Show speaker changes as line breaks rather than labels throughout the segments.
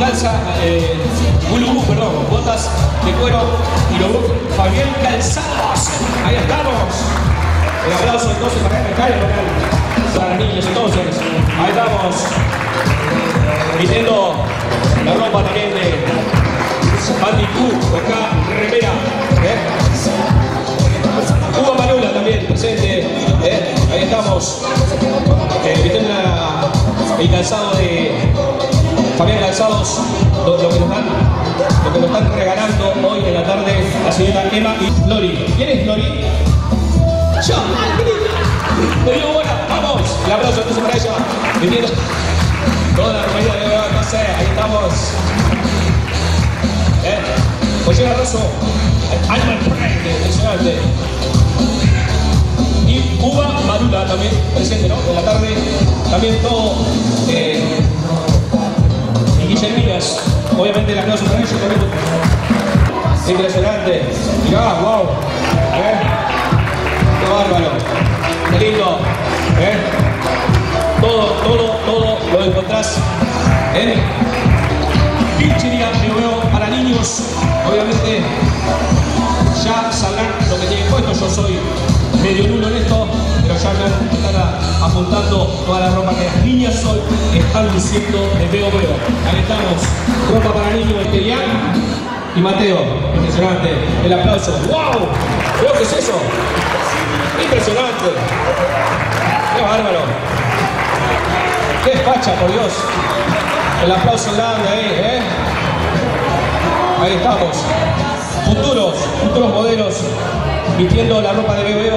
calza, perdón, botas de cuero y lo Fabián Calzados. Ahí estamos. El aplauso entonces para él, para las niñas entonces. Ahí estamos. Vistiendo la ropa también de Andy Q, acá, remera. Hugo Manula también presente. Ahí estamos. Vistiendo el calzado de Fabián Calzados, lo que nos están regalando hoy en la tarde la señora Emma y Lori. ¿Quién es Lori? Yo. Le digo buena, vamos. El aplauso entonces para ella. Vistiendo toda la romería de hoy, no sé, ahí estamos. Joyera Rosso, Animal Pride, impresionante. Y Cuba Madura también presente, ¿no? En la tarde, también todo. Y Guillerminas, obviamente el aplauso para ellos también. Impresionante. Mirá, wow. Qué bárbaro. Qué lindo. Todo lo encontrás en Pinchería Veo para niños. Obviamente ya sabrán lo que tienen puesto. Yo soy medio nulo en esto, pero ya me están apuntando toda la ropa que las niñas hoy están luciendo de Veo. Ahí estamos, ropa para niños, Ian y Mateo. Impresionante, el aplauso. ¡Wow! ¿Veo qué es eso? Impresionante. ¡Qué bárbaro! ¡Qué facha, por Dios! El aplauso grande ahí, Ahí estamos. Futuros modelos vistiendo la ropa de Veo.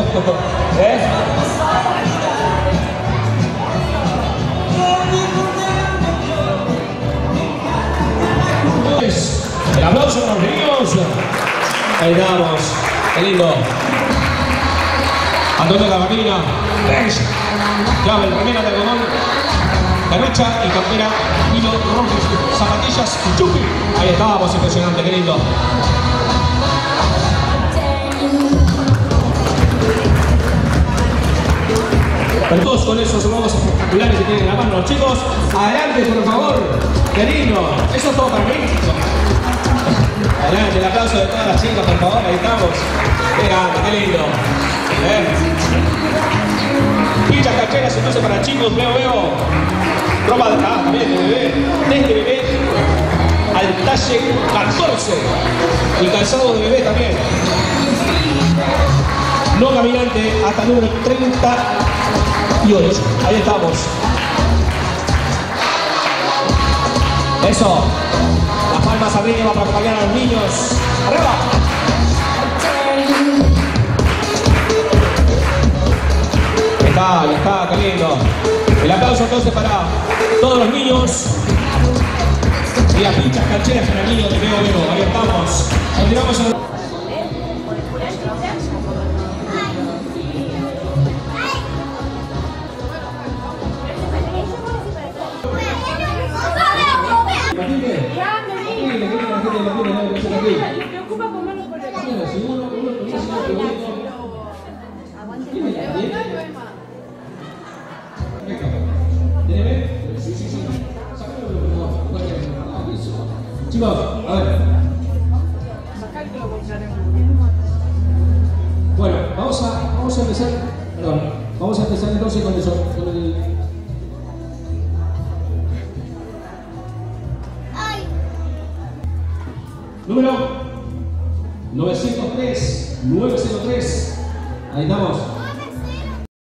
El aplauso para los niños. Ahí estamos. Qué lindo. Antonio Camarina. Clave, remera de algodón. Carucha y campera, hilo rojo, zapatillas y chupi. Ahí estábamos, impresionante, qué lindo. Pero todos con esos globos espectaculares que tienen en la mano los chicos. Adelante, por favor. Qué lindo. ¿Eso es todo para mí? Adelante, el aplauso de todas las chicas, por favor. Ahí estamos. Qué grande, qué lindo. Pinchas cacheras entonces para chicos, veo. Ropa de también de bebé. Desde bebé al talle 14. El calzado de bebé también. No caminante hasta el número 38. Ahí estamos. Eso. Las palmas arriba para acompañar a los niños. ¡Arriba! Ahí está, qué lindo. El aplauso entonces para todos los niños. Y las pinchas cancheras para niños de Veo. Ahí estamos. Continuamos en... Chicos, a ver. Bueno, vamos a empezar. Perdón, vamos a empezar entonces con eso. Con el... Número 903. Ahí estamos.